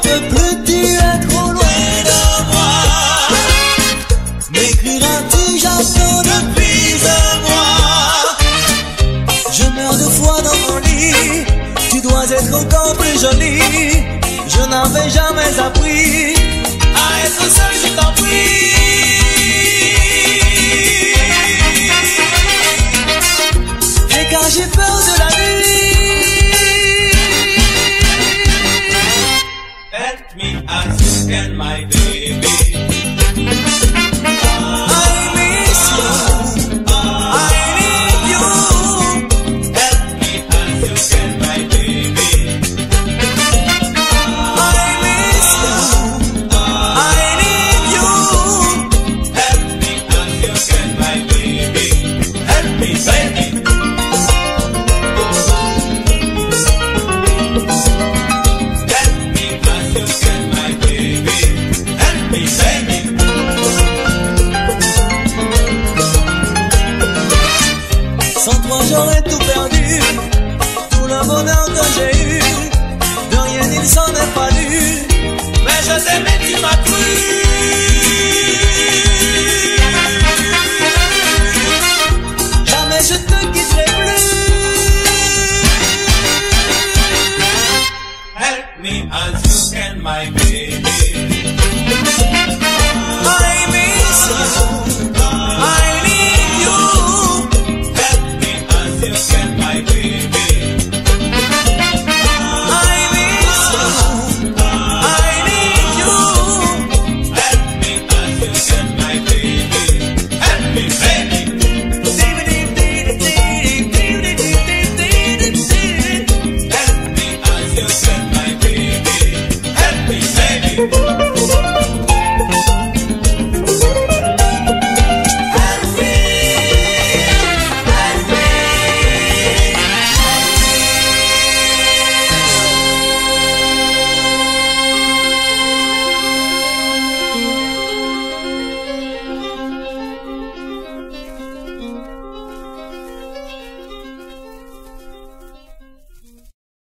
peux plus, tu es trop loin de moi. M'écriras-tu, j'attends depuis un mois. Je meurs de froid dans mon lit, tu dois être encore plus jolie. Je n'avais jamais appris à être seul, je t'en prie. Et quand j'ai peur de la nuit, Help me as you can, my baby. I miss you, I need you. Help me as you can, my baby. I miss you, I need you. Help me as you can, my baby. Help me, baby. Help me as you can, my baby. Help me, baby. Sans toi j'aurais tout perdu, tout le bonheur que j'ai eu, de rien il s'en est fallu. Mais je t'aimais, tu m'as cru. Jamais je te quitterai plus. Help me as you can, my baby. I miss you,